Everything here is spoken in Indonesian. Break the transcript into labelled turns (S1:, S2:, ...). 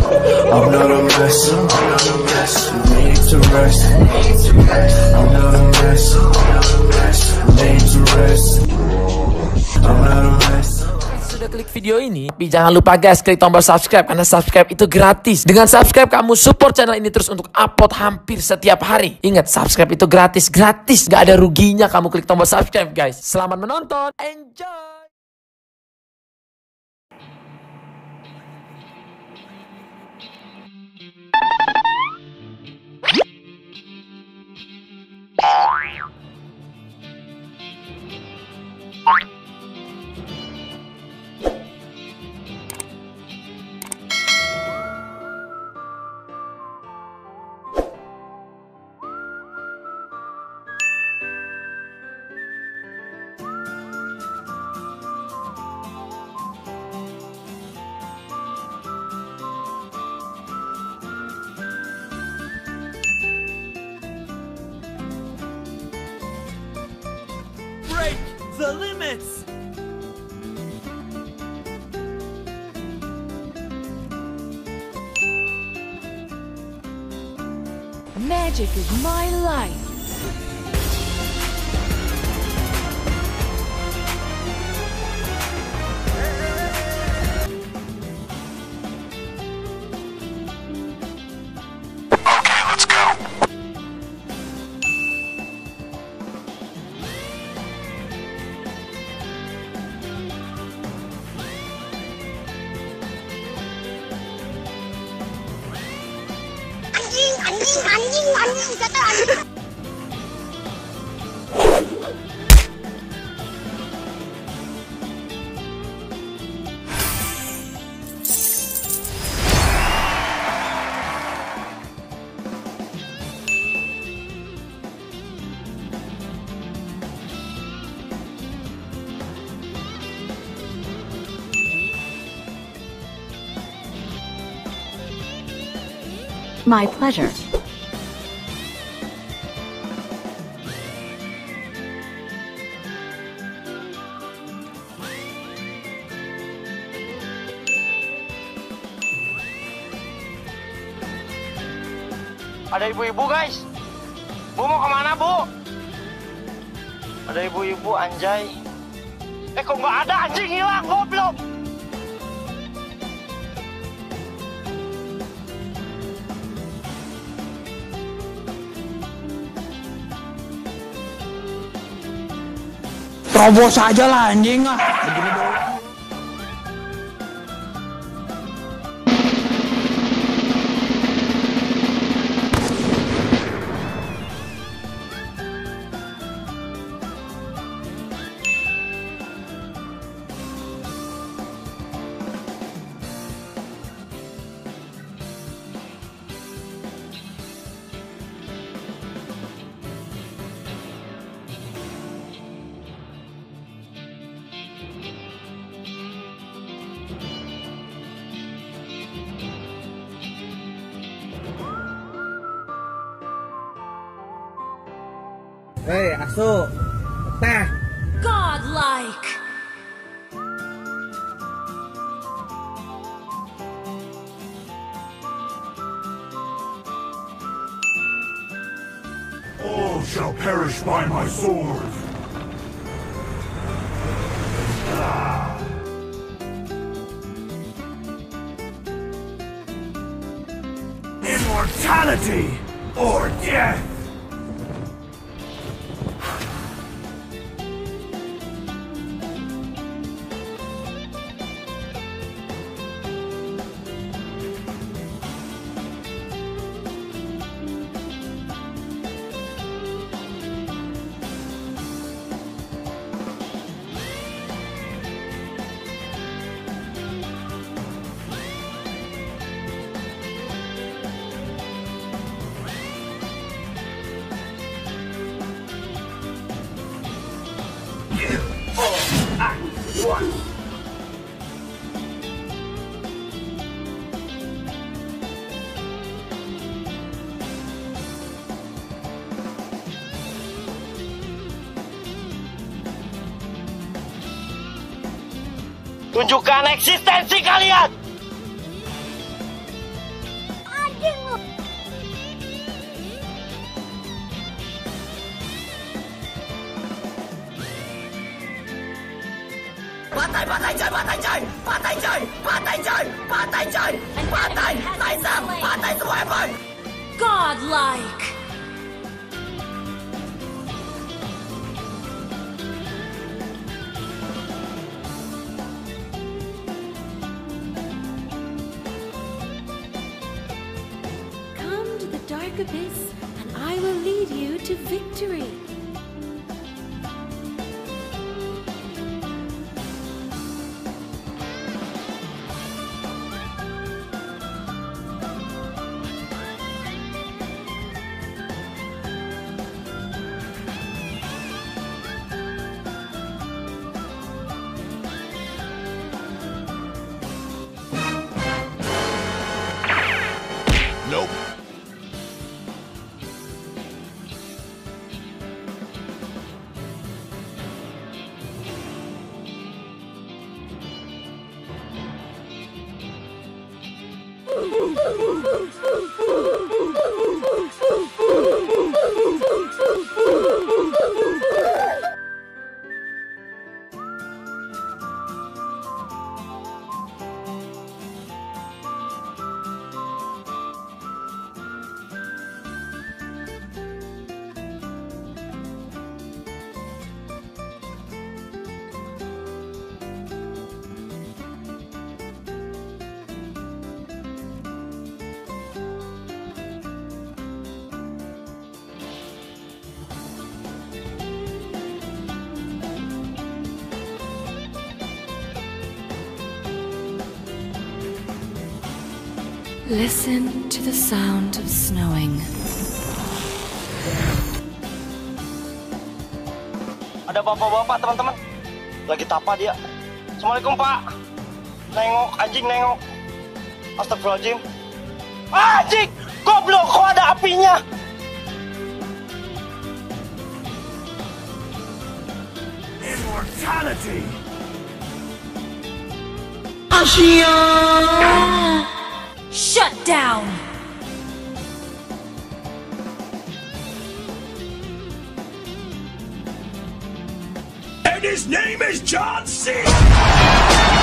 S1: I'm not a mess, I'm not a mess. Need to rest, I'm not a mess, need to rest. I'm not a mess.
S2: Sudah klik video ini, tapi jangan lupa guys klik tombol subscribe karena subscribe itu gratis. Dengan subscribe kamu support channel ini terus untuk upload hampir setiap hari. Ingat, subscribe itu gratis, gak ada ruginya kamu klik tombol subscribe guys. Selamat menonton, enjoy.
S3: Break the limits!
S4: Magic is my life.
S5: Anjing, kata anjing.
S4: My pleasure.
S6: Ada ibu-ibu guys. Bu mau kemana bu? Ada ibu-ibu anjay. Kok nggak ada, anjing hilang goblok.
S3: Terobos aja lah anjing ah.
S7: Hei, asu, teh.
S4: Godlike.
S1: All shall perish by my sword. Immortality or death.
S6: Tunjukkan eksistensi kalian.
S4: Godlike. Come to the dark abyss, and I will lead you to victory.
S1: Nope.
S4: Listen to the sound of snowing.
S6: Ada bapak-bapak teman-teman. Lagi tapa dia. Assalamualaikum Pak. Nengok anjing nengok. Astagfirullahaladzim. Anjing, goblok kok ada apinya.
S3: Immortality!
S4: Shut down!
S3: And his name is John C.